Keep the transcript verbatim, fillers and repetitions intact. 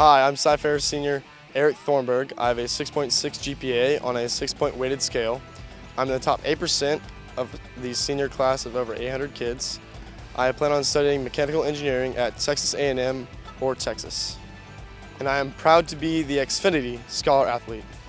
Hi, I'm Sci Fair senior Eric Thornburg. I have a six point six G P A on a six-point weighted scale. I'm in the top eight percent of the senior class of over eight hundred kids. I plan on studying mechanical engineering at Texas A and M or Texas. And I am proud to be the Xfinity Scholar Athlete.